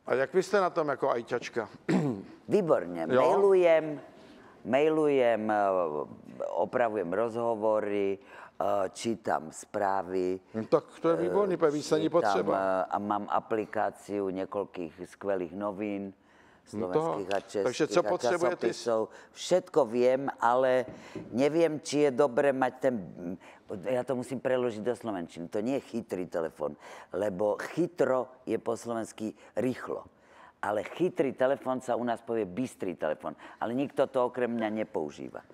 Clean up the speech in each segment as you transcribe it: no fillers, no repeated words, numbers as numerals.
A jak vy jste na tom jako ajťačka? Výborně. Mailujem, opravujem rozhovory, čítam správy. No, tak to je výborný, víc není potřeba. A mám aplikáciu několikých skvělých novín, slovenských a českých. Takže co potřebujete? Všetko viem, ale neviem, či je dobré mať ten... Ja to musím preložiť do slovenčiny. To nie je chytrý telefon, lebo chytro je po slovensky rýchlo. Ale chytrý telefon sa u nás povie bystrý telefon. Ale nikto to okrem mňa nepoužíva.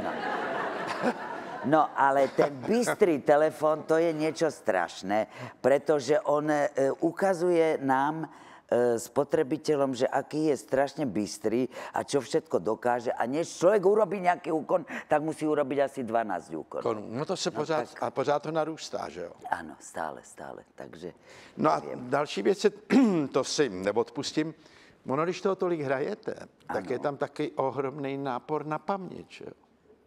No, ale ten bystrý telefon, to je niečo strašné, pretože on ukazuje nám, spotrebiteľom, že aký je strašne bystrý a čo všetko dokáže. A než človek urobí nejaký úkon, tak musí urobiť asi 12 úkonov. No to se pořád, a pořád to narůstá, že jo? Ano, stále. Takže no a další věc je, to si neodpustím, ono, když toho tolik hrajete, tak je tam taky ohromný nápor na paměť, že jo?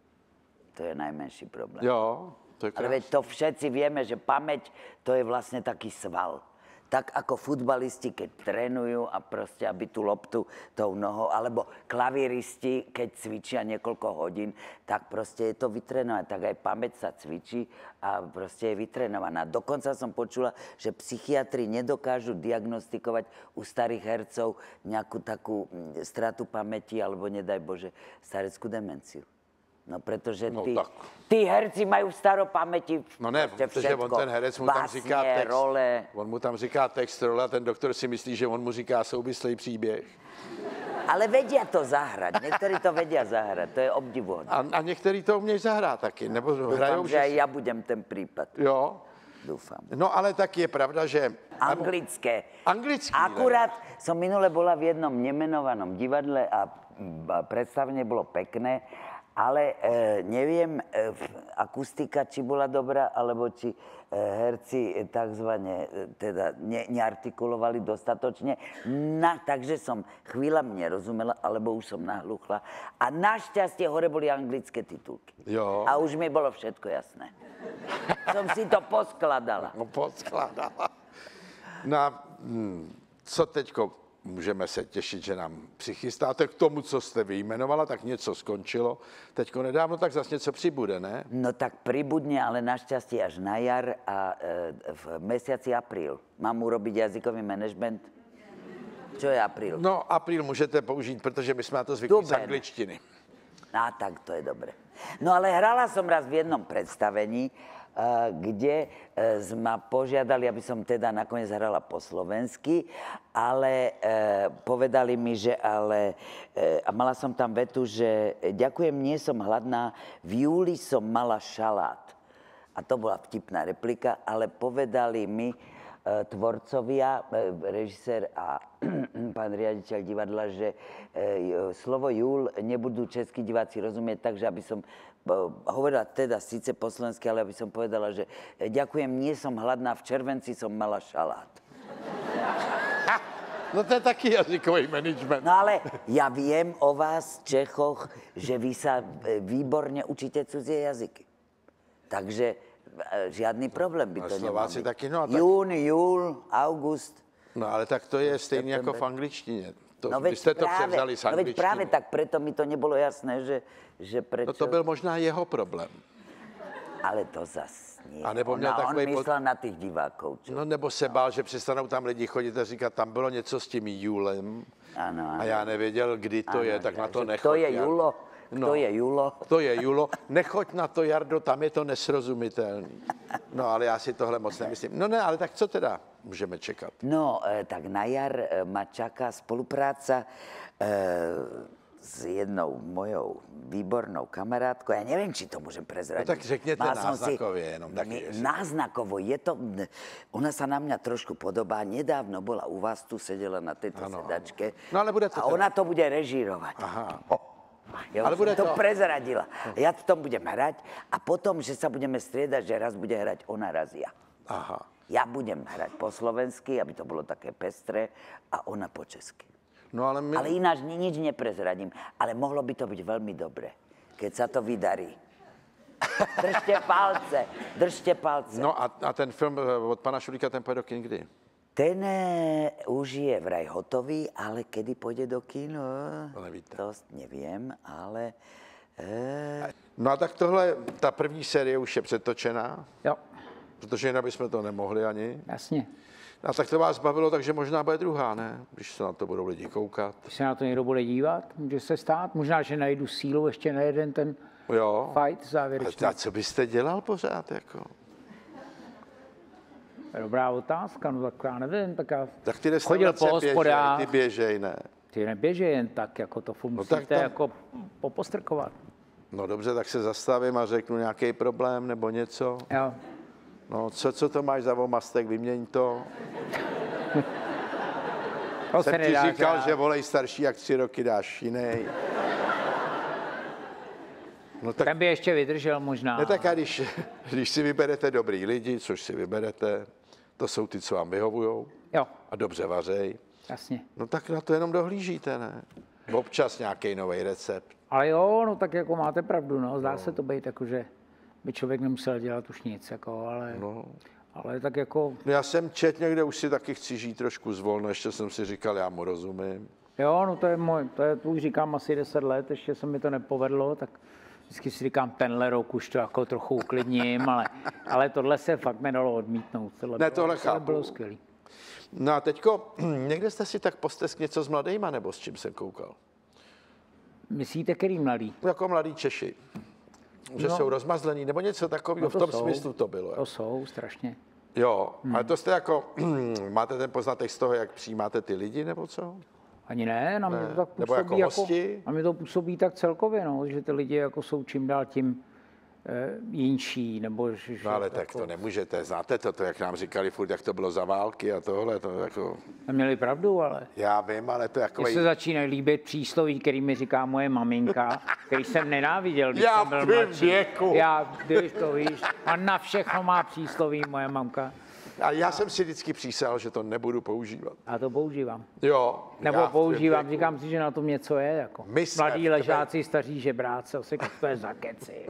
To je najmenší problém. Jo, to je krásné. Ale veď to všetci vieme, že pamäť to je vlastne taký sval. Tak ako futbalisti, keď trénujú a proste, aby tú loptu tou nohou, alebo klavíristi, keď cvičia niekoľko hodín, tak proste je to vytrénované. Tak aj pamäť sa cvičí a proste je vytrénovaná. Dokonca som počula, že psychiatri nedokážu diagnostikovať u starých hercov nejakú takú stratu pamäti, alebo nedaj Bože, stareckú demenciu. No, pretože tí herci majú v staropamäti no ne, protože on ten herec mu tam říká text, role. On mu tam říká text, role, a ten doktor si myslí, že on mu říká souvislý příběh. Ale vedia to zahrať, niektorí to vedia zahrať, to je obdivuhodné. A některý to umějí zahrát taky, nebo hrajou, Dúfam, že aj ja budem ten prípad. Jo. Dúfam. No ale tak je pravda, že... Anglické. Anglický. Akurát som minule bola v jednom nemenovanom divadle a predstavenie bolo pekné, ale neviem, akustika, či bola dobrá, alebo či herci takzvané teda neartikulovali dostatočne. Takže som chvíľami nerozumela, alebo už som nahluchla. A našťastie hore boli anglické titulky. Jo. A už mi bolo všetko jasné. Som si to poskladala. No, poskladala. No a co teďko? Můžeme se těšit, že nám přichystáte k tomu, co jste vyjmenovala, tak něco skončilo. Teďko nedávno, tak zase něco přibude, ne? No tak pribudne, ale našťastie až na jar a v mesiaci apríl. Mám urobiť jazykový manažment. Čo je apríl? No, apríl můžete použít, protože my jsme na to zvyklí z angličtiny. Tak to je dobre. No ale hrala som raz v jednom predstavení, kde ma požiadali, aby som teda nakoniec hrala po slovensky, ale povedali mi, že ale... A mala som tam vetu, že ďakujem, nie som hladná, v júli som mala šalát. A to bola vtipná replika, ale povedali mi tvorcovia, režisér a pán riaditeľ divadla, že slovo júl nebudú českí diváci rozumieť, takže aby som hovorila teda síce po slovensky, ale aby som povedala, že ďakujem, nie som hladná, v červenci som mala šalát. No to je taký jazykový management. No ale ja viem o vás, Čechoch, že vy sa výborne učíte cudzie jazyky. Takže žiadny problém by to nemal byť. Taky, no, tak... Jún, júl, august. No ale tak to je stejně jako v angličtině. Vy jste to převzali z angličtiny. No veď práve tak, preto mi to nebolo jasné, že prečo... No to byl možná jeho problém. Ale to zas nie. A nebo on myslel na tých divákov. Čo? No nebo se bál, že přestanou tam lidi chodit a říkat, tam bylo něco s tím júlem. Ano. A já nevěděl, kdy to je, tak na to nechoď. To je júlo. No, to je júlo. Nechoď na to, Jardo, tam je to nesrozumitelný. No, ale já si tohle moc nemyslím. No ne, ale tak co teda můžeme čekat? No, tak na jar ma čaká spolupráca s jednou mojou výbornou kamarátkou. Ja neviem, či to môžem prezradiť. No tak řekněte náznakově jenom. Náznakovo. Je to... Ona sa na mňa trošku podobá. Nedávno bola u vás, tu sedela na tejto sedačke. No ale bude to a ona to bude režírovať. Aha. Ja ale bude to prezradila. Ja v tom budem hrať a potom, že sa budeme striedať, že raz bude hrať ona, raz ja. Aha. Ja budem hrať po slovensky, aby to bolo také pestré, a ona po česky. No ale ináč nič neprezradím. Ale mohlo by to byť veľmi dobre, keď sa to vydarí. Držte palce. No a ten film od pana Šulíka, ten pojede do kin kdy? Ten už je vraj hotový, ale kedy půjde do kino? To nevíte. To nevím, ale... No a tak tohle, ta první série už je přetočená, Jo, protože jinak bychom to nemohli ani. jasně. A tak to vás bavilo, takže možná bude druhá, ne? Když se na to budou lidi koukat. Když se na to někdo bude dívat, může se stát. Možná, že najdu sílu ještě na jeden ten Jo. fight závěrečný. A co byste dělal pořád, jako? To je dobrá otázka, no tak já nevím, tak já Tak ty chodil po restaurace hospodách. ty běžej, ne? Ty neběží jen tak, jako to furt tak musíte tam- jako popostrkovat. No dobře, tak se zastavím a řeknu nějaký problém nebo něco. Jo. No, co to máš za vomastek, vyměň to. To se Jsem ti nedá říkal, dělat. že volej starší jak 3 roky dáš jiný. No tak, Ten by ještě vydržel možná. ne, tak a když si vyberete dobrý lidi, což si vyberete, to jsou ty, co vám vyhovujou Jo, a dobře vařej, jasně. no tak na to jenom dohlížíte, ne? Občas nějaký nový recept. Ale jo, no tak jako máte pravdu, no. Zdá se to být jako, že by člověk nemusel dělat už nic, jako, ale tak jako, No já jsem čet někde, už si taky chci žít trošku zvolno, ještě jsem si říkal, já mu rozumím. jo, no to už říkám asi 10 let, ještě se mi to nepovedlo, tak vždycky si říkám, tenhle rok už to jako trochu uklidním, ale tohle se fakt nedalo odmítnout. Tohle chápu. bylo skvělý. No a teďko, někde jste si tak postesk něco s mladejma, nebo s čím jsem koukal? Myslíte, který mladý? Jako mladí Češi. Že No. jsou rozmazlení, nebo něco takového, No v to tom jsou. smyslu to bylo. To jsou strašně. Jo, ale to jste jako, máte ten poznatek z toho, jak přijímáte ty lidi, nebo co? Ani ne, na mě to tak Nebo působí jako hosti? na mě to působí tak celkově, no, že ty lidi jako jsou čím dál tím jinší, nebo že No ale jako, tak to nemůžete, znáte to, jak nám říkali furt, jak to bylo za války a tohle, to jako, Neměli pravdu, ale já vím, ale to je jako... mně se začínají líbit přísloví, který mi říká moje maminka, který jsem nenáviděl, když Já jsem byl v tvém mladší. věku. Já, když to víš, a na všechno má přísloví moje mamka. A já jsem si vždycky přísahal, že to nebudu používat. A to používám. Jo. Nebo já v tvém používám, věku. říkám si, že na tom něco je. Jako. My jsme Mladí v ležáci, staří žebráci, to je za keci.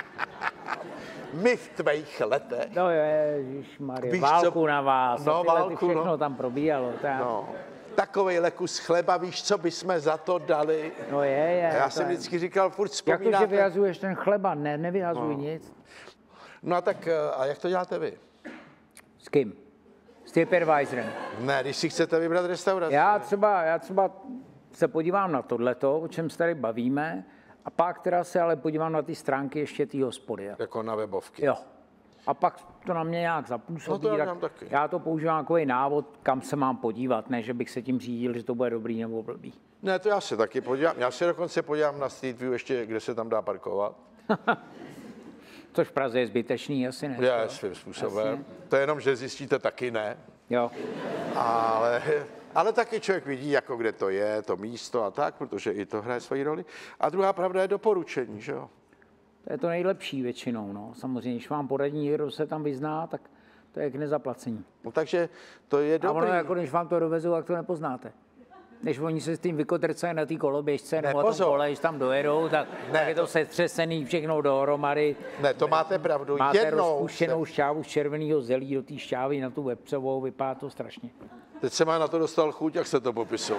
My v tvých letech. No ježišmarja, Víš, válku co- na vás, No, a tyhle ty válku, všechno no. tam probíhalo. No, takovej kus chleba, víš, co bychom za to dali? No je. A já to jsem je- vždycky říkal, furt Jak to, že vzpomínáte. vyhazuješ ten chleba? Ne, nevyhazuj nic. No a tak, a jak to děláte vy? S kým? S TripAdvisorem. Ne, když si chcete vybrat restauraci. Já třeba se podívám na tohleto, o čem se tady bavíme, a pak teda se ale podívám na ty stránky ještě té hospody. Jako na webovky. Jo. A pak to na mě nějak zapůsobí, No to já dělám taky. já to používám jako návod, kam se mám podívat, ne, že bych se tím řídil, že to bude dobrý nebo blbý. Ne, to já se taky podívám. Já se dokonce podívám na Street View ještě, kde se tam dá parkovat. Což v Praze je zbytečný, asi ne. Je svým způsobem. Jasně. To je jenom, že zjistíte taky ne. Jo. Ale taky člověk vidí, jako kde to je, to místo a tak, protože i to hraje svoji roli. A druhá pravda je doporučení, že jo? To je to nejlepší většinou, no. Samozřejmě, když vám poradí někdo, se tam vyzná, tak to je k nezaplacení. No, takže to je A dobrý. ono, jako když vám to dovezou, tak to nepoznáte. Než oni se s tím vykotrcají na té koloběžce nebo na pozor. tom kole, když tam dojedou, tak je to setřesený všechno dohromady. Ne, to máte pravdu. Máte Jednou rozpuštěnou šťávu z červeného zelí do té šťávy na tu vepřovou, vypadá to strašně. Teď jsem na to dostal chuť, jak se to popisoval.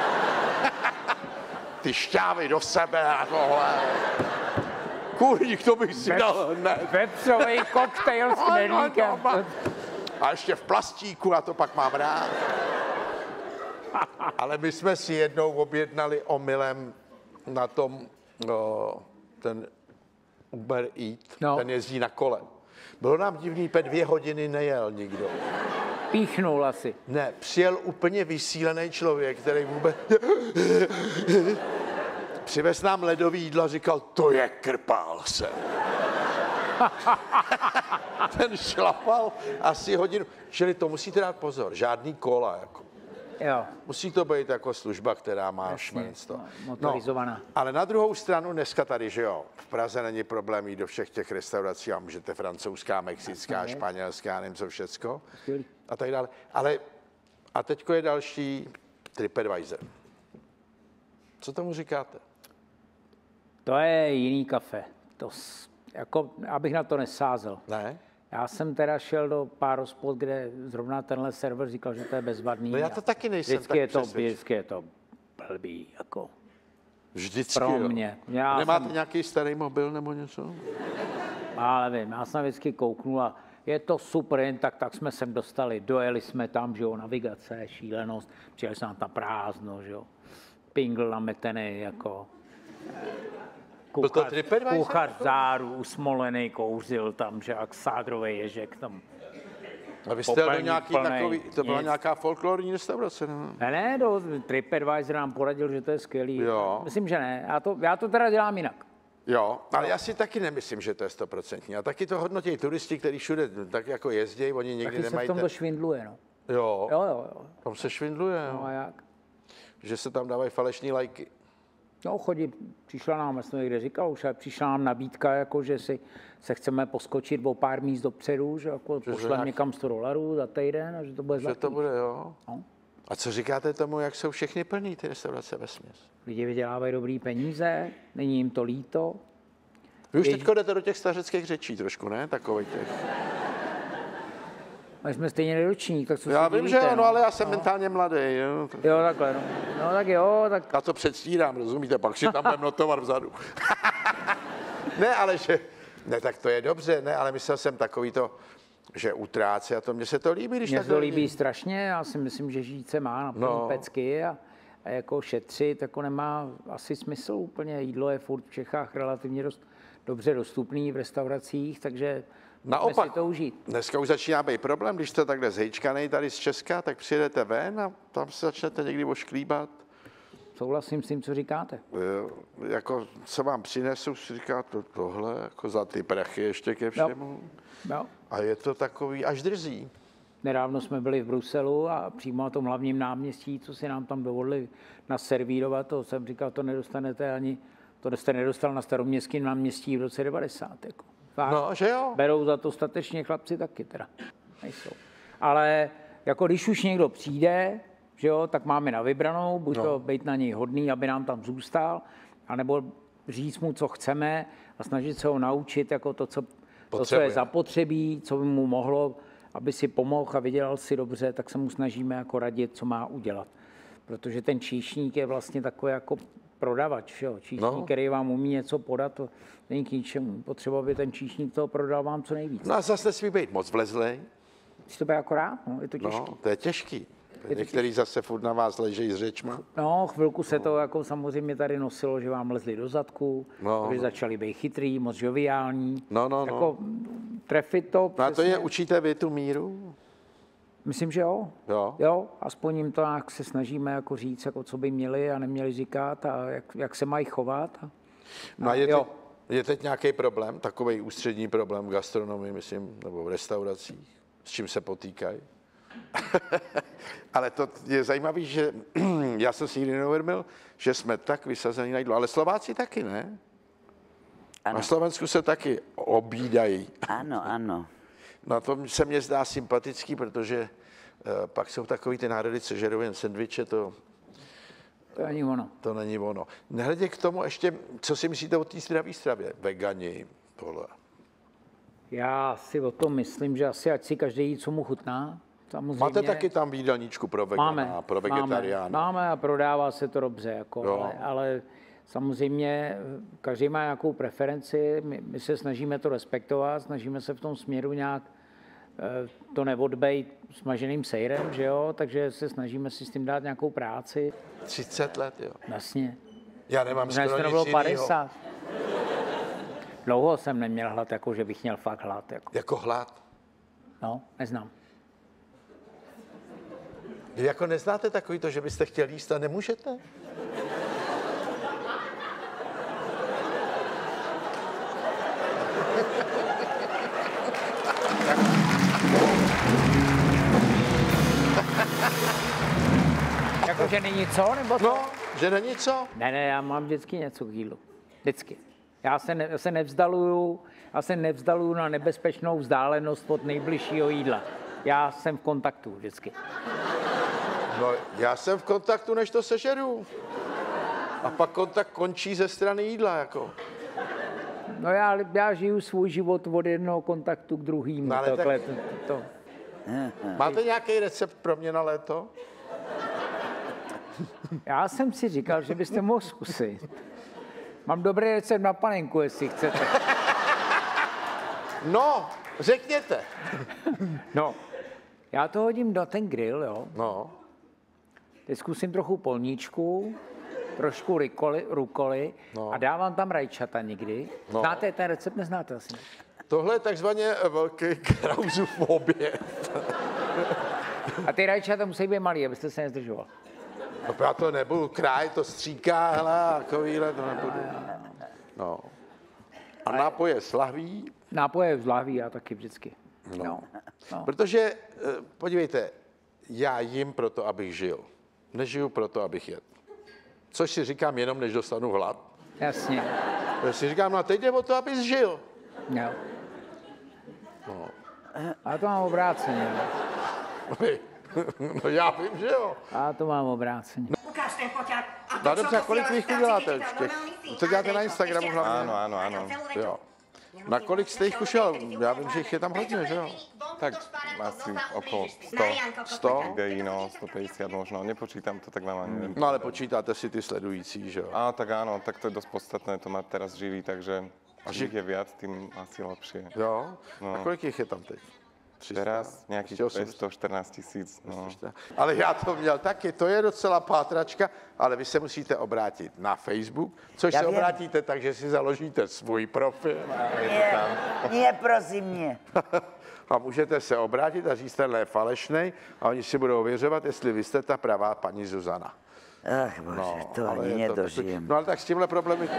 Ty šťávy do sebe a tohle. Kurník, to bych si dal hned. Vepřový koktejl s knedlíkem. A ještě v plastíku, a to pak mám rád. Ale my jsme si jednou objednali omylem na tom, ten Uber Eat, No. ten jezdí na kole. Bylo nám divný, 2 hodiny nejel nikdo. Píchnul asi. Ne, přijel úplně vysílený člověk, který vůbec... Přivez nám ledový jídlo a říkal, to je krpál se. Ten šlapal asi hodinu. Čili to musíte dát pozor, žádný kola. Jako. Jo. Musí to být jako služba, která má šmenstvo. motorizovaná. Ale na druhou stranu dneska tady, že jo, v Praze není problém jít do všech těch restaurací a můžete francouzská, mexická, španělská, nevím co všecko Skvělý. a tak dále. Ale a teďko je další TripAdvisor. Co tomu říkáte? To je jiný kafe. Jako, abych na to nesázel. Ne? Já jsem teda šel do pár hospod, kde zrovna tenhle server říkal, že to je bezvadný. No já to taky nejsem Vždycky je to blbý, jako Vždycky, pro jo. mě. Nemáte nějaký starý mobil nebo něco? Ale nevím, já jsem vždycky kouknul a je to super, jen tak jsme sem dostali, dojeli jsme tam, že jo, navigace, šílenost, přijeli jsme tam prázdno, že jo, pingl nametený, jako kuchař záru, usmolený, kouřil tam, že jak sádrový ježek tam. A vy jste do nějaký takový, to byla nějaká folklorní restaurace, ne? Ne, TripAdvisor nám poradil, že to je skvělý. Jo. Myslím, že ne, já to teda dělám jinak. Jo, ale já si taky nemyslím, že to je 100%. A taky to hodnotí turisti, kteří všude tak jako jezdí, oni nikdy taky nemají... se v tom to švindluje, no. Jo. Tam se švindluje, jo. No a jak? Že se tam dávají falešní lajky. No, přišla nám, já jsem někde říkal, už přišla nám nabídka, jako, že se chceme poskočit o pár míst dopředu, že jako pošleme někam $100 za týden a že to bude zlatý. Že to bude, jo. No. A co říkáte tomu, jak jsou všechny plný ty restaurace vesměs? Lidi vydělávají dobrý peníze, není jim to líto. Vy už teďko jdete do těch stařeckých řečí trošku, ne? Takovej těch. My jsme stejně neročník, tak co já si vím, divíte, že jo, no, ale já jsem mentálně mladý. Jo, jo takhle, no. No tak jo, tak... Já to předstírám, rozumíte, pak si tam budeme notovat vzadu. Ne, ale že... Ne, tak to je dobře, ne, ale myslel jsem takový to, že utrácí a to mně se to líbí, když mně tak se to líbí strašně, já si myslím, že žít se má na plný pecky a jako šetřit, jako nemá asi smysl úplně. Jídlo je furt v Čechách relativně dobře dostupný v restauracích, takže naopak, si to užít. Dneska už začíná být problém, když jste takhle zhejčkanej tady z Česka, tak přijedete ven a tam se začnete někdy ošklíbat. Souhlasím s tím, co říkáte. Jako, co vám přinesu, si říká tohle, jako za ty prachy ještě ke všemu. Jo. A je to takový až drzí. Nedávno jsme byli v Bruselu a přímo na tom hlavním náměstí, co si nám tam dovolili naservírovat, to jsem říkal, to nedostanete ani, to jste nedostal na Staroměstském náměstí v roce 90. Jako. Fakt. No, že jo? Berou za to statečně chlapci taky teda. Nejsou. Ale jako když už někdo přijde, že jo, tak máme na vybranou, buď to být na něj hodný, aby nám tam zůstal, anebo říct mu, co chceme a snažit se ho naučit jako to, co je zapotřebí, co by mu mohlo, aby si pomohl a vydělal si dobře, tak se mu snažíme jako radit, co má udělat. Protože ten číšník je vlastně takový jako prodavač, jo. Číšník, který vám umí něco podat, to není k ničemu. Potřeba, aby ten číšník toho prodal vám co nejvíc. No a zase nesmí být moc vlezlej. To bude akorát, no, je to těžké. No, to je těžký. Některý zase furt na vás ležejí s řečma. No, chvilku se to jako samozřejmě tady nosilo, že vám lezli do zadku, že začali být chytrý, moc joviální. Jako trefit to. No a to je, učíte vy tu míru? Myslím, že jo. Jo, aspoň jim to nějak se snažíme jako říct, jako co by měli a neměli říkat a jak se mají chovat. No a je teď nějaký problém, takový ústřední problém v gastronomii, myslím, nebo v restauracích, s čím se potýkají? Ale to je zajímavé, že já jsem si nikdy neuvědomil, že jsme tak vysazení na jídlo. Ale Slováci taky, ne? Ano. Na Slovensku se taky obídají. Ano. No to se mně zdá sympatický, protože pak jsou takový ty národy, co žerou jen sendviče, to není ono. To není ono. Nehledě k tomu ještě, co si myslíte o té zdravé stravě? Vegani, tohle. Já si o tom myslím, že asi ať si každý jí, co mu chutná. Samozřejmě. Máte taky tam jídelníčku pro vegana, pro vegetariána? Máme a prodává se to dobře, jako, ale samozřejmě každý má nějakou preferenci, my se snažíme to respektovat, snažíme se v tom směru nějak to neodbejt smaženým sejrem, že jo, takže se snažíme si s tím dát nějakou práci. 30 let, jo? Jasně. Já nemám skoro nic jinýho. 50. Dlouho jsem neměl hlad, jako že bych měl fakt hlad. Jako hlad? No, neznám. Vy jako neznáte takový to, že byste chtěli jíst a nemůžete? Jakože není co, nebo co? No, že není co? Ne, já mám vždycky něco k jídlu. Vždycky. Já se nevzdaluju na nebezpečnou vzdálenost od nejbližšího jídla. Já jsem v kontaktu vždycky. No, já jsem v kontaktu, než to sežeru. A pak kontakt končí ze strany jídla, jako. No já žiju svůj život od jednoho kontaktu k druhému. No, ale takhle, tak- to. Máte nějaký recept pro mě na léto? Já jsem si říkal, že byste mohl zkusit. Mám dobrý recept na panenku, jestli chcete. No, řekněte. No, já to hodím do ten grill, jo. No, Teď zkusím trochu polníčku, trošku rukoly No. a dávám tam rajčata někdy. No. Znáte ten recept? Neznáte asi. tohle je takzvaně velký Krausův oběd. A ty rajčata musí být malý, abyste se nezdržoval. No, já to nebudu krájet, to stříká, hele, takovýhle to nebudu. No. A nápoje s lahví, Nápoje z lahví já taky vždycky. No. No. protože, podívejte, já jim proto, abych žil. Nežiju proto, abych jedl. Což si říkám jenom, než dostanu hlad. Jasně. Já si říkám, no a teď jde o to, abys žil. Jo. A to mám obráceně. No já vím, že jo. A to mám obráceně. Ukáž ten foťák. No dobře, a kolik vy jich uděláte už těch? To děláte na Instagramu hlavně? Ano. Jo. Na kolik jste jich ušel? Já vím, že jich je tam hodně, že jo? Tak asi okolo 100 100? videí, no, 150 možno. Nepočítam to, tak vám ani neviem. No ale počítáte si ty sledující, že jo? Á, tak áno, tak to je dosť podstatné, to má teraz živí, takže čím ich je viac, tým asi lepšie. Jo? A kolik jich je tam teď? 300? Teraz nejakých 280. 514 000, no. Ale já to měl taky, to je docela pátračka, ale vy se musíte obrátit na Facebook, což Já se vím. obrátíte tak, že si založíte svůj profil Nie, prosím, nie. a můžete se obrátit a říct, tenhle je falešnej a oni si budou ověřovat, jestli vy jste ta pravá paní Zuzana. Ach bože, to ale ani je to nedožijem. No ale tak s tímhle problémy...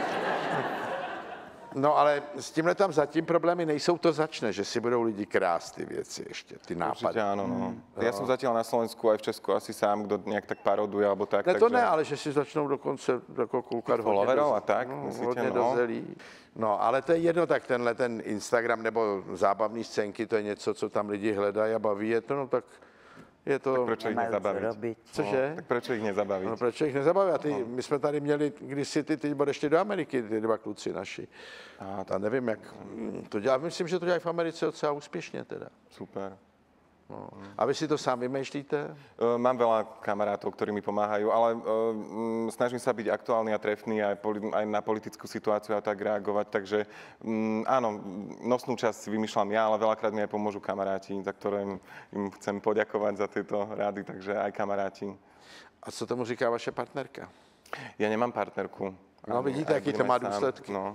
No ale s tímhle tam zatím problémy nejsou, to začne, že si budou lidi krást ty věci ještě, ty nápady. Určite áno, no. Ja som zatiaľ na Slovensku aj v Česku asi sám, kdo nejak tak paroduje, alebo tak. Ne, to takže... ne, ale že si začnou dokonce jako koukat followerov a tak, no, myslíte, hodně no? do zelí. No, ale to je jedno, tak tenhle ten Instagram nebo zábavní scénky, to je něco, co tam lidi hledají a baví je to, no tak je to... Prečo ich Nemajú čo nezabaviť? robiť. Cože? Tak prečo ich nezabaviť? No, proč jich nezabaví? A my jsme tady měli kdysi ty budeš ještě do Ameriky, ty dva kluci naši. A nevím, jak to dělá. Myslím, že to dělají v Americe docela úspěšně teda. Super. No. A vy si to sám vymýšlíte? Mám veľa kamarátov, ktorí mi pomáhajú, ale snažím sa byť aktuálny a trefný aj na politickú situáciu a tak reagovať, takže áno, nosnú časť si vymýšľam ja, ale veľakrát mi aj pomôžu kamaráti, za ktoré im chcem poďakovať za tieto rády, takže aj kamaráti. A co tomu říká vaše partnerka? Ja nemám partnerku. No vidíte, jaký to má důsledky. No.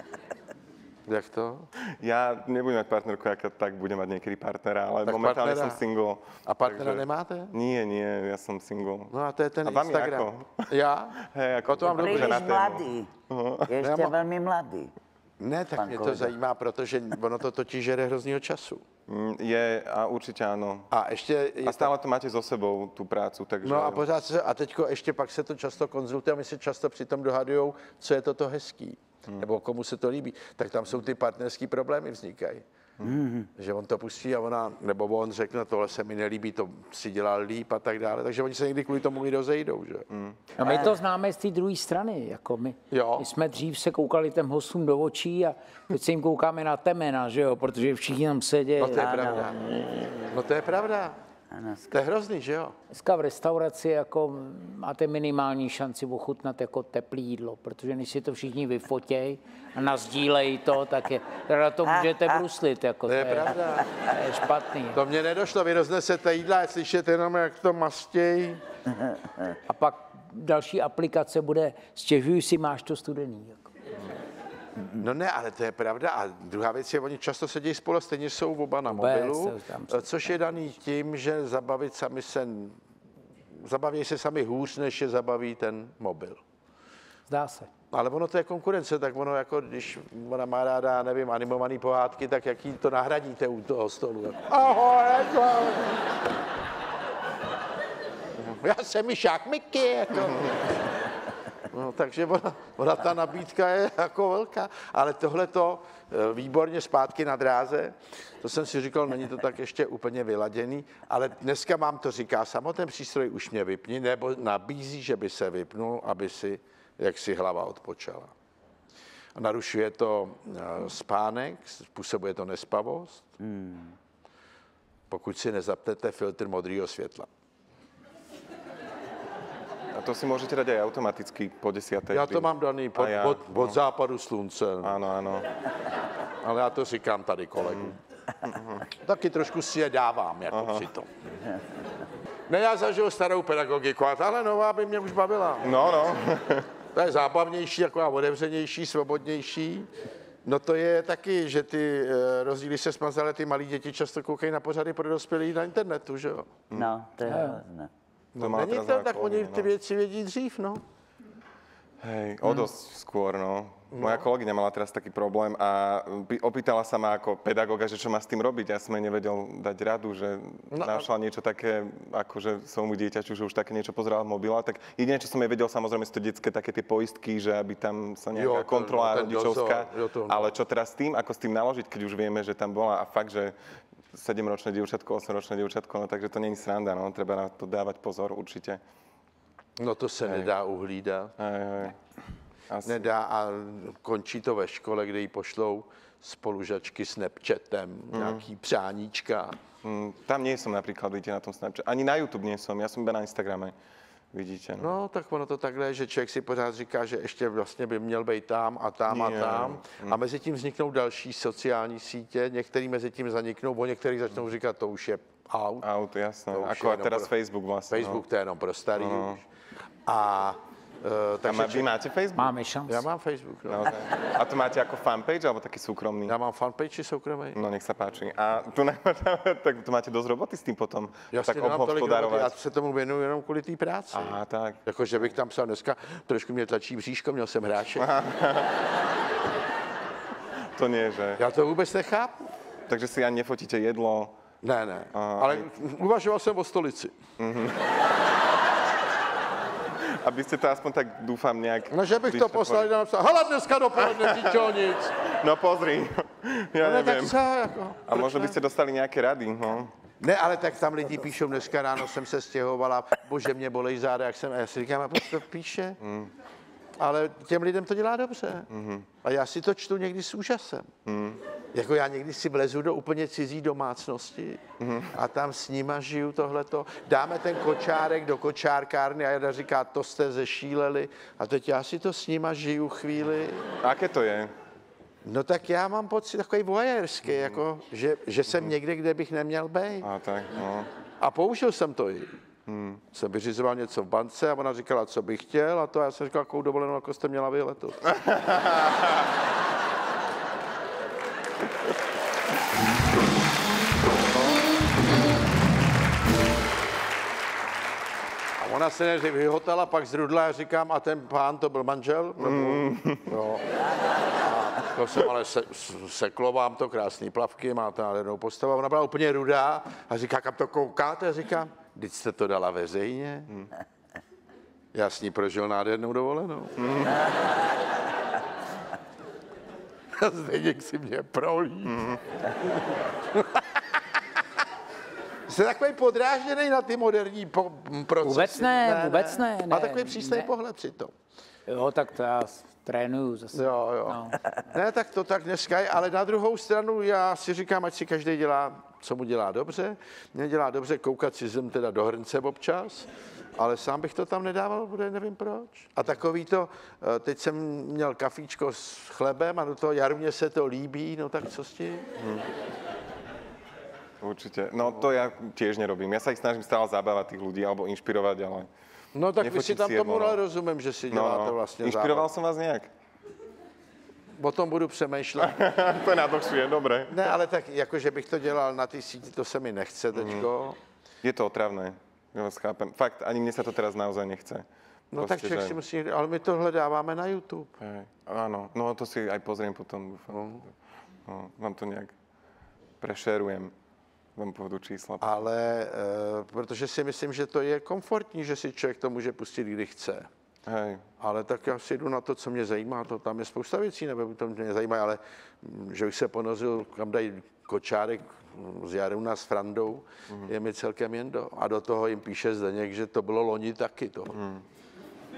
Jak to? Ja nebudem mať partnerku, aká tak budem mať niekedy partnera, ale Tak momentálne partnera. som single. A partnera nemáte? Nie, ja som single. No a to je ten A vám Instagram. ako? Já? Hej, ako O to mám príliš dobře. Príliš na tému. mladý. Je ešte Ja ma- veľmi mladý. Ne, tak Pan mě to kolega. zajímá, protože ono to totiž žere hroznýho času. Je, a určite áno. A ještě... A stále to máte so sebou, tú prácu, takže... No a pořád se, a teďko ještě pak se to často konzultuje a my se často přitom dohadujou, co je toto hezký, nebo komu se to líbí. Tak tam jsou ty partnerský problémy vznikají. Že on to pustí a ona, nebo on řekne, tohle se mi nelíbí, to si dělal líp a tak dále. Takže oni se někdy kvůli tomu i rozejdou, že? A my to známe z té druhé strany. Jako my jsme dřív se koukali těm hostům do očí a teď se jim koukáme na temena, že jo, protože všichni tam sedí. No to je pravda. No to je pravda. To je hrozný, že jo? Dneska v restauraci jako máte minimální šanci ochutnat jako teplý jídlo, protože než si to všichni vyfotěj a nazdílejí to, tak je, teda to můžete bruslit. Jako, To je pravda. To je špatný. To mě nedošlo, vy roznesete jídla a slyšíte jenom, jak to mastějí. A pak další aplikace bude, stěžuj si, máš to studený. Jako. No ne, ale to je pravda. A druhá věc je, oni často sedí spolu, stejně jsou oba na mobilu, což je daný tím, že zabaví se sami hůř, než je zabaví ten mobil. Zdá se. Ale ono to je konkurence, tak ono jako, když ona má ráda, nevím, animovaný pohádky, tak jak jí to nahradíte u toho stolu. Ahoj, já jsem Myšák Miky, jako. No, takže ona ta nabídka je jako velká, ale tohleto výborně zpátky na dráze, to jsem si říkal, není to tak ještě úplně vyladěný, ale dneska vám to říká samo, ten přístroj už mě vypni, nebo nabízí, že by se vypnul, aby si, jak si hlava odpočala. narušuje to spánek, způsobuje to nespavost. Pokud si nezapnete filtr modrého světla. A to si môžete dať aj automaticky po 10. Já to mám daný od západu slunce. Áno, áno. Ale já to říkám tady kolegům. Taky trošku si je dávám, jako přitom. Ne, já zažil starou pedagogiku, a tahle nová by mě už bavila. No. To je zábavnější, jako otevřenější, svobodnější. No to je taky, že ty rozdíly se smazaly, ty malí děti často koukají na pořady pro dospělí na internetu, že jo? No, to je hrozné. No, není to, tak oni ty věci vědí dřív, no. Hej, o dosť skôr, no. Moja kolegyňa mala teraz taký problém a opýtala sa ma ako pedagoga, že čo má s tým robiť. Ja som jej nevedel dať radu, že našla niečo také, akože svojmu dieťaťu, že už také niečo pozerala v mobile. Tak jediné, čo som jej vedel, samozrejme sú to detské také tie poistky, že aby tam sa nejaká kontrola rodičovská. Ale čo teraz s tým, ako s tým naložiť, keď už vieme, že tam bola a fakt, že 7-ročné dievčatko, 8-ročné dievčatko, no takže to není sranda, no. Treba na to dávať pozor určite. No to se nedá uhlídat. Nedá a končí to ve škole, kde jí pošlou spolužačky Snapchatem, nějaký přáníčka. Tam nie som napríklad, vidíte, na tom Snapchat. Ani na YouTube nie som, ja som iba na Instagrame. Vidíte, no tak ono to takhle, že člověk si pořád říká, že ještě vlastně by měl být tam a tam a tam. A mezi tím vzniknou další sociální sítě, některý mezi tím zaniknou, bo některý začnou říkat, to už je out. Out, jasné. Ako teraz Facebook vlastně. Facebook to je jenom pro starý už. A takže vy máte Facebook? Máme šanci. Já mám Facebook. No. A to máte jako fanpage, alebo taký súkromný? Já mám fanpage či soukromý. No nech sa páči. A tu tak to máte dosť roboty s tým potom? Jasně, tak nemám tolik roboty, já se tomu věnuju jenom kvůli té práci. Aha, tak. Jakože bych tam psal dneska, trošku mě tlačí bříško, měl jsem hráče. To nie, že? Já to vůbec nechápu. Takže si ani nefotíte jedlo? Ne. Ale uvažoval jsem o stolici. Aby ste to aspoň tak, dúfam, nejak... No, že bych to poslal a napsal, hele, dneska dopoledne, ničeho nic. No pozri, ja no, neviem. Tak co, jako, a možno by ste dostali nejaké rady, no. Ne, ale tak tam lidi píšou, dneska ráno jsem se stěhovala, bože, mě bolej záda, jak jsem, a já si říkám, a proč to píše? Ale těm lidem to dělá dobře. A já si to čtu někdy s úžasem. Jako já někdy si vlezu do úplně cizí domácnosti a tam s nima žiju tohleto. Dáme ten kočárek do kočárkárny a Jada říká, to jste zešíleli. A teď já si to s nima žiju chvíli. Aké to je? No tak já mám pocit takový voajerský, jako, že jsem někde, kde bych neměl být. A tak, no. A použil jsem to i. Jsem vyřizoval něco v bance a ona říkala, co bych chtěl, a to já jsem říkal, jakou dovolenou, jako jste měla vy letos. A ona se nejdřív vyhotala, pak zrudla a říkám, a ten pán to byl manžel? No. To jsem ale seklo vám to, krásný plavky, má to nádhernou postavu. Ona byla úplně rudá a říká, kam to koukáte? A říkám, vždyť jste to dala veřejně. Já s ní prožil nádhernou dovolenou. A Zdeněk si mě prolí. Jste takový podrážděnej na ty moderní procesy. Vůbec ne. A takový přísnej pohled přitom. Jo, tak to já trénuju zase. Jo. No. Ne, tak to tak dneska je, ale na druhou stranu já si říkám, ať si každý dělá, co mu dělá dobře. Mně dělá dobře koukat si zem teda do hrnce občas, ale sám bych to tam nedával, bude nevím proč. A takový to, teď jsem měl kafíčko s chlebem a do toho Jarmě se to líbí, no tak co s tím? Určite. No to ja tiež nerobím. Ja sa ich snažím stále zabávať tých ľudí alebo inšpirovať, ale... No tak vy si tam tomu ale rozumím, že si děláte vlastně Inšpiroval som vás nejak? O tom budu přemýšlet. To je najdlhšie, dobre. Ne, ale tak jakože bych to dělal na té síti, to se mi nechce teďko. Je to otravné, ja vás chápem. Fakt, ani mne sa to teraz naozaj nechce. No proste, tak člověk si musí, ale my to hledáváme na YouTube. Áno, no to si aj pozriem potom, dúfam. No, vám to nejak prešerujem. Vám povedu čísla. Ale protože si myslím, že to je komfortní, že si člověk to může pustit, kdy chce. Hej. Ale tak já si jdu na to, co mě zajímá. To tam je spousta věcí, nebo to mě zajímá, ale že už se ponořil, kam dají kočárek s Jaruna s Frandou, je mi celkem jendo. A do toho jim píše Zdeněk, že to bylo loni taky to.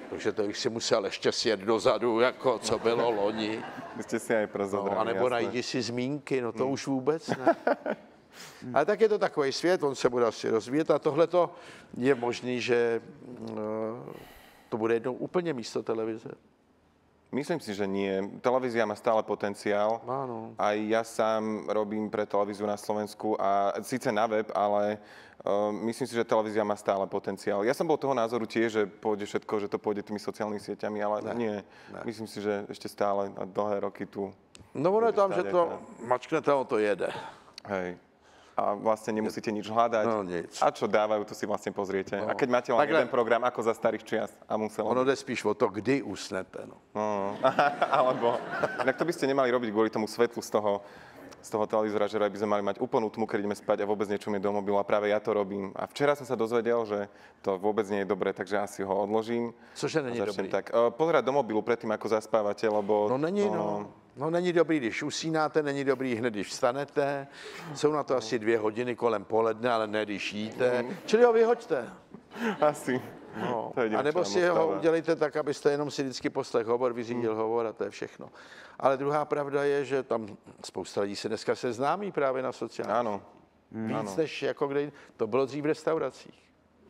Takže to bych si musel ještě sjet dozadu, jako co bylo loni. Vy ste si aj przodrali, No, anebo najdi si zmínky, no to už vůbec ne. Ale tak je to takový svět, on se bude asi rozvíjet a tohle je možný, že to bude jednou úplně místo televize. Myslím si, že nie. Televízia má stále potenciál. Áno. Aj ja sám robím pre televíziu na Slovensku a síce na web, ale myslím si, že televízia má stále potenciál. Ja som bol toho názoru tiež, že pôjde všetko, že to pôjde tými sociálnymi sieťami, ale nie. Myslím si, že ešte stále na dlhé roky tu. No ono je tam, že to mačknete, ono to jede. Hej. A vlastne nemusíte nič hľadať. No, nic. A čo dávajú, to si vlastne pozriete. No. A keď máte len jeden program, ako za starých čias a muselo. Ono jde spíš o to, kdy usnete. No. Alebo, inak to by ste nemali robiť kvôli tomu svetlu z toho televízora, že by sme mali mať úplnú tmu, keď ideme spať a vôbec niečo mi do mobilu a práve ja to robím. A včera som sa dozvedel, že to vôbec nie je dobré, takže asi ho odložím. Cože není dobrý? Tak pozerať do mobilu predtým, ako zaspávate, lebo... No není, no. No není dobrý, když usínáte, není dobrý hned, když vstanete. Jsou na to asi 2 hodiny kolem poledne, ale ne, když jíte. Čili ho vyhoďte. Asi. No. To je A nebo čo si nám ho ostáva. udělejte tak, abyste jenom si vždycky poslech hovor, vyřídil hovor a to je všechno. Ale druhá pravda je, že tam spousta lidí se dneska seznámí právě na sociálních. Áno. Víc než jako kde, to bylo dřív v restauracích.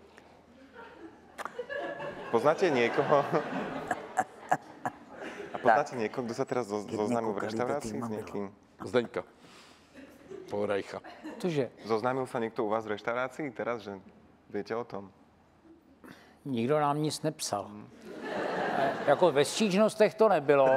Poznáte niekoho? A poznáte niekoho, kto sa teraz zoznámil v reštaurácii s niekým? Zdeňka. Pohrajcha. Cože? Zoznámil sa niekto u vás v reštaurácii teraz, že viete o tom? Nikdo nám nic nepsal. Jako ve stížnostech to nebylo.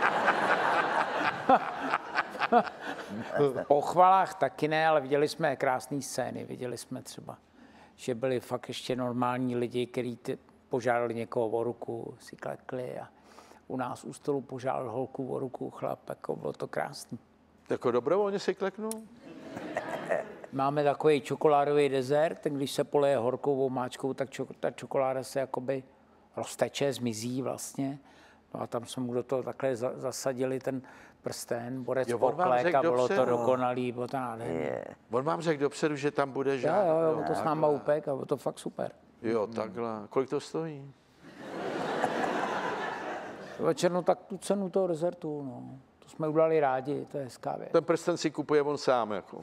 Po chvalách taky ne, ale viděli jsme krásné scény. Viděli jsme třeba, že byli fakt ještě normální lidi, kteří požádali někoho o ruku, si klekli a u nás u stolu požádal holku o ruku chlap, jako bylo to krásný. Jako dobrovolně si kleknu? Máme takový čokoládový dezert, ten když se poleje horkou máčkou, tak ta čokoláda se jakoby rozteče, zmizí vlastně. No a tam jsme mu do toho takhle zasadili ten prsten, borec poklek a bylo to dokonalý, bylo to nádherný. On vám řekl dopředu, že tam bude žádný. Jo, to s náma upek a bylo to fakt super. Jo, takhle. Kolik to stojí? Večer, no tak tu cenu toho dezertu, no. To jsme udělali rádi, to je hezká věc. Ten prsten si kupuje on sám, jako.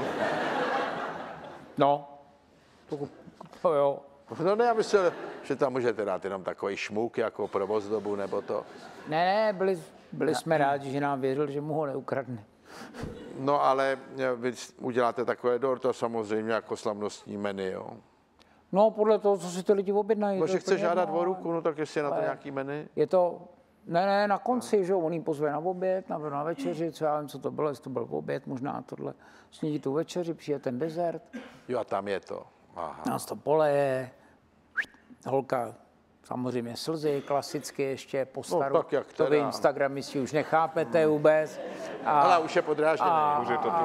No, to jo. No ne, já myslel, že tam můžete dát jenom takový šmuk jako pro ozdobu, nebo to. Ne, byli jsme rádi, že nám věřil, že mu ho neukradne. No ale vy uděláte takové dort a samozřejmě jako slavnostní menu, jo. No, podle toho, co si ty lidi objednají. No, že chce žádat o ruku, no tak jestli je na to nějaký menu. Je to, ne, na konci, že on jí pozve na oběd, na večeři, co já vím, co to bylo, jestli to byl oběd, možná tohle. Snídí tu večeři, přijde ten dezert. Jo, a tam je to. Aha. Nás to poleje, holka samozřejmě slzy, klasicky ještě po staru. No, tak jak to vy teda. Instagramisti už nechápete vůbec. Ale už je podrážděný. Už je to tu.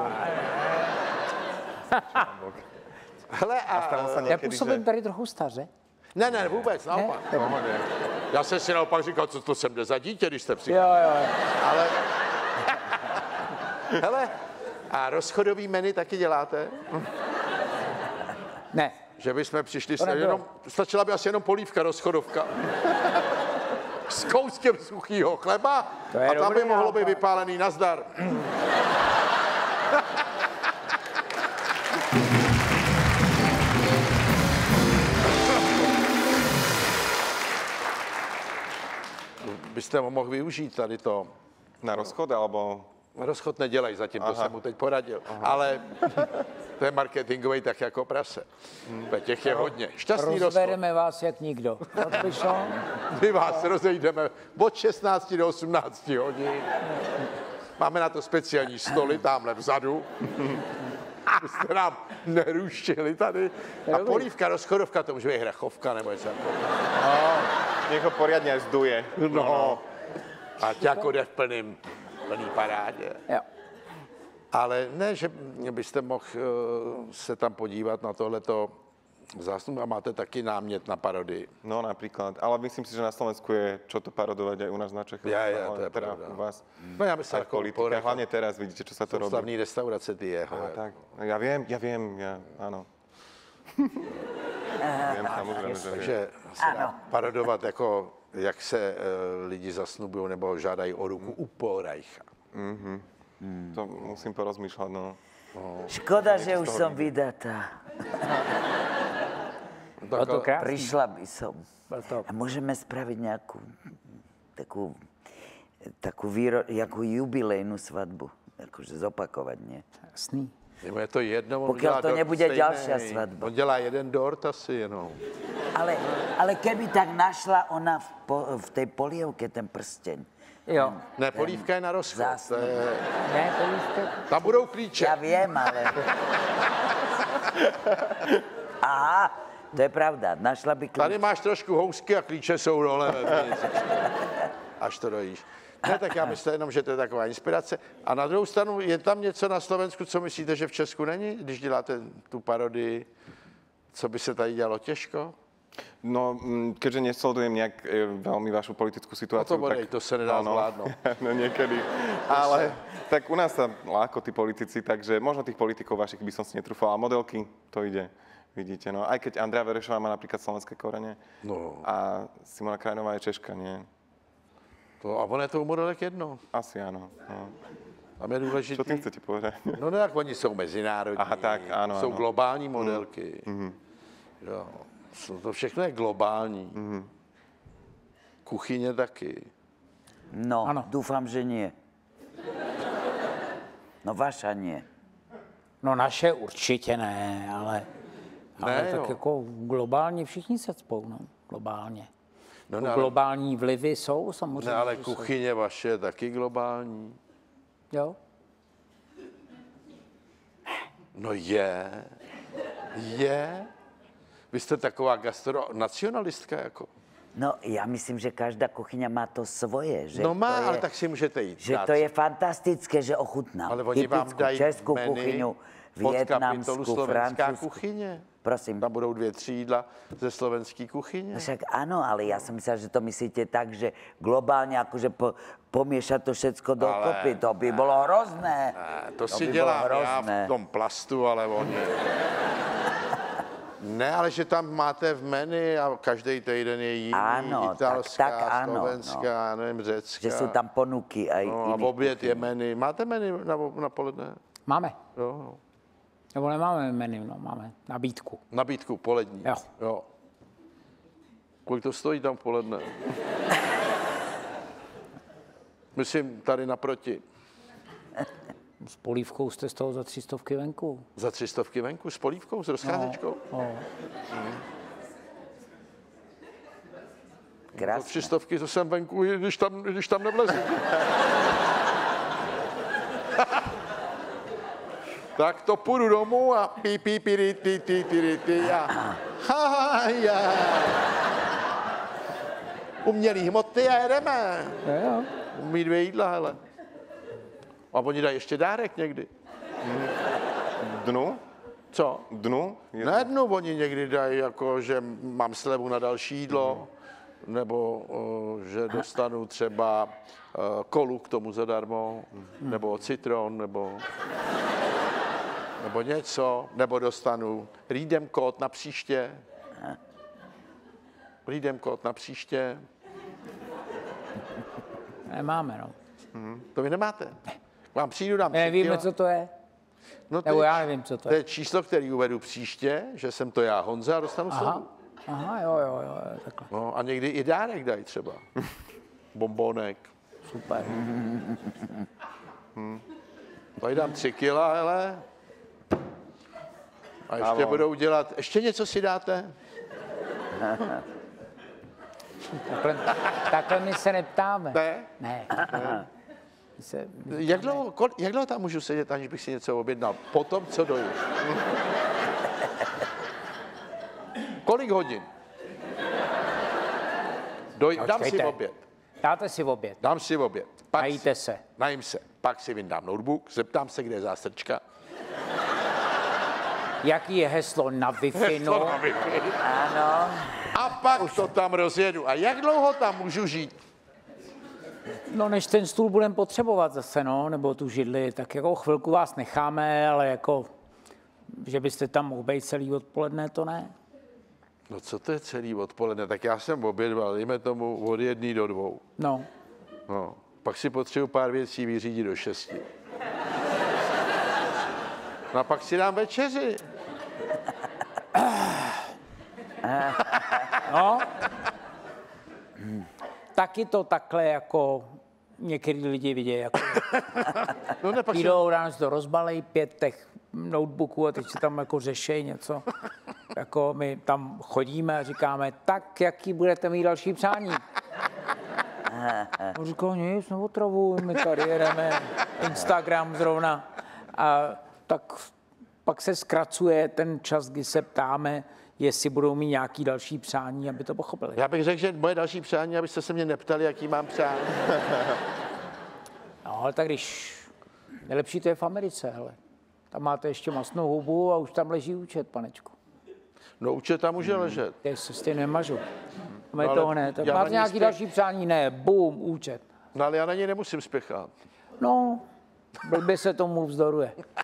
Hele, Stalo sa Já niekedy, působím že... tady trochu staře. ne, vůbec, naopak. Ne? Já jsem si naopak říkal, co to sem jde za dítě, když jste přišel. Jo. Ale... Hele, a rozchodový menu taky děláte? Ne. Že bychom přišli, nebylo. stačila by asi jenom polívka, rozchodovka. S kouskem suchýho chleba To je a tam by dobrý mohlo být nápad. vypálený nazdar. Byste ho mohl využít tady to. Na rozchod, alebo... Rozchod nedělej zatím, to jsem mu teď poradil. Ale to je marketingový tak jako prase. Těch je hodně. Šťastný rozchod. Rozvedeme vás jak nikdo. My vás rozejdeme od 16 do 18 hodin. Máme na to speciální stoly tamhle vzadu. Abyste nám nerušili tady. A polívka, rozchodovka, to může být hrachovka nebo něco takového. Nech ho poriadne aj zduje. No. A ťako jde v plný parádě. Jo. Ale ne, že byste mohl se tam podívat na tohleto zásluh a máte taky námět na parodii. No napríklad. Ale myslím si, že na Slovensku je čo to parodovať aj u nás na Čechách. Ja, ale to je teda pravda. u vás. No já myslím, Aj v politike. Hlavne teraz vidíte, čo sa to robí. slavný restaurace ty jeho. A tak. Ja viem, áno. Viem, samozrejme, že viem. Takže se dá parodovat, jako, jak se lidi zasnubují nebo žádají o ruku u Polreicha. To musím porozmýšľať, no. Škoda, že už som vydatá. Bylo to krásný. Prišla by som. Bylo to... A môžeme spraviť nejakú takú jakú jubilejnú svadbu. Akože zopakovať, nie? Jasný. Jemu je to jedno, on Pokiaľ udělá to dort nebude stejnej. ďalšia svadba. On dělá jeden dort asi jenom. Ale keby tak našla ona v tej polievke ten prsteň. Jo. Ne, polívka je na rozchod. Zásnu. Ne, polívka. Tam budou klíče. Ja viem, ale... Aha, to je pravda. Našla by Tady kľúč. máš trošku housky a klíče jsou dole. Až to dojíš. Ne, tak já myslím jenom, že to je taková inspirace. A na druhou stranu, je tam něco na Slovensku, co myslíte, že v Česku není, když děláte tu parodii, co by se tady dělalo těžko? No, keďže nesledujem nejak veľmi vašu politickú situáciu, No to se nedá zvládnout. No niekedy. Ale tak u nás sa láko tí politici, takže možno tých politikov vašich by som si netrúfal. A modelky, to ide. Vidíte, no. Aj keď Andrea Verešová má napríklad slovenské korene. No. A Simona Krajinová je Češka, nie? To, a ono je to u modelek jedno. Asi áno. No. Tam je důležitý. Čo tým chcete povedať? No ne, tak oni jsou mezinárodní. Aha, tak, ano, jsou ano. globální modelky. Jo. To všechno je globální. Kuchyně taky. No, Ano. dúfam, že nie. No vaša nie. No naše určitě ne, ale Ne, tak jo. jako globálně všichni se cpou, no, globálně. No, Jako globální vlivy jsou samozřejmě. ne, ale že jsou. kuchyně vaše je taky globální. Jo? No je. Je. Vy jste taková gastronacionalistka jako. No, ja myslím, že každá kuchyňa má to svoje. Že No má, to je, ale tak si můžete jít. Že to je fantastické, že ochutnám. Ale oni vám typickú dají českú menu kuchyňu, pod kapitolu vietnamskú, slovenská francúzsku. kuchyně. Prosím. Tam budou 2-3 jídla ze slovenské kuchyně. Však áno, ale ja som myslela, že to myslíte tak, že globálne akože pomiešať to všetko dokopy. To by bolo hrozné. To si by dělám bylo já hrozné. v tom plastu, ale oni... Ne, ale že tam máte v menu a každý týden je jiný, Áno, italská, tak áno, slovenská, nevím, řecká. Že sú tam ponuky aj No, a v iných oběd je kuchyň. menu. Máte menu na poledne? Máme. Jo. Nebo nemáme menu, no, máme nabídku. Nabídku polední. Jo. Kolik to stojí tam v poledne? Myslím, tady naproti. S polívkou jste z toho za 300 venku. Za 300 venku s polívkou, s rozcházečkou? No. Za Krásne. 300 to jsem venku, i když tam nevlezu. Tak to půjdu domů a já. Umělý hmoty a jedeme. Jo. Umí 2 jídla, hele. A oni dají ještě dárek někdy. Dnu? Co? Dnu? Na jednu oni někdy dají, jako, že mám slevu na další jídlo, nebo že dostanu třeba kolu k tomu zadarmo, nebo citron, nebo něco, nebo dostanu Redeem kód na příště. Redeem kód na příště. Nemáme, no. To vy nemáte? Vám přijdu, dám 3 Nevíme, kila. co to je. No, to Nebo je já č- nevím, co to To je. je číslo, který uvedu příště, že jsem to já, Honza, a dostanu Aha. slevu. Aha, jo, takhle. No, a někdy i dárek dají třeba. Bombonek. Super. Tady dám 3 kila, hele. A ještě Ano. budou dělat, ještě něco si dáte? Takhle my se neptáme. Ne? Ne. My se, Jak dlouho tam můžu sedět, aniž bych si něco objednal? Potom, co dojdu. Kolik hodin? Dám si Počkejte. oběd. dáte si oběd. Dám si oběd. Pak Najíte se. Najím se. Pak si vyndám notebook, zeptám se, kde je zástrčka. Jaký je heslo na Wi-Fi? To No, mám vypít. Áno. A pak to tam rozjedu. A jak dlouho tam můžu žít? no, než ten stůl budeme potřebovat zase, no, nebo tu židli, tak jako chvilku vás necháme, ale jako, že byste tam mohl být celý odpoledne, to ne. No co to je celý odpoledne? Tak já jsem obědval, dejme tomu od 1 do 2. No, No, pak si potřebuji pár věcí vyřídit do 6. No a pak si dám večeři. no. Taky to takhle jako některý lidi vidějí. Jako, No ne, pak si... jdou, ráno si to rozbalej, 5 těch notebooků a teď si tam jako řešejí něco. Jako my tam chodíme a říkáme, tak jaký budete mít další přání? On říkal, nic, neotravuj, my tady jedeme, Instagram zrovna. A tak pak se zkracuje ten čas, kdy se ptáme, jestli budou mít nějaký další přání, aby to pochopili. Já bych řekl, že moje další přání, abyste se mě neptali, jaký mám přání. No, ale tak když... Nejlepší to je v Americe, hele. Tam máte ještě masnou hubu a už tam leží účet, panečku. No účet tam může ležet. Teď se s tím nemažu. Máme No, to ale hned. Tak já na máte ní nějaký další přání? Ne, bum, účet. No ale já na něj nemusím spěchat. No, blbě se tomu vzdoruje.